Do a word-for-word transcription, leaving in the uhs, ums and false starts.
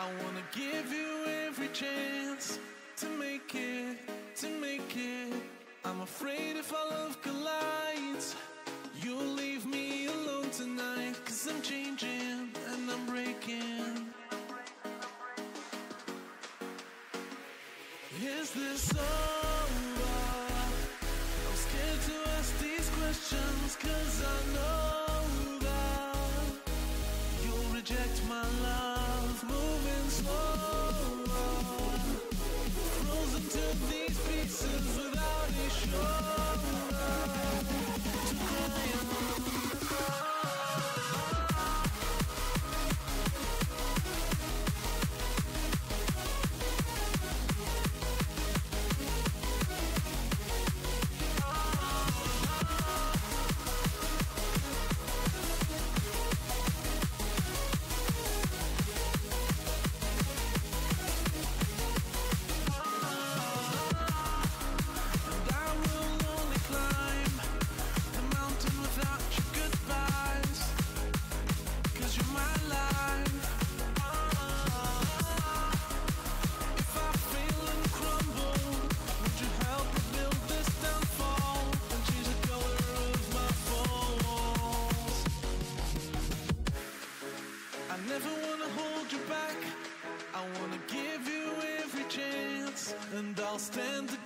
I wanna give you every chance to make it, to make it. I'm afraid if our love collides, you'll leave me alone tonight. Cause I'm changing and I'm breaking. Is this over? I'm scared to ask these questions, cause I know that you'll reject my love. Moving slower, frozen to these pieces without a shoulder to cry on. I never wanna hold you back. I wanna give you every chance, and I'll stand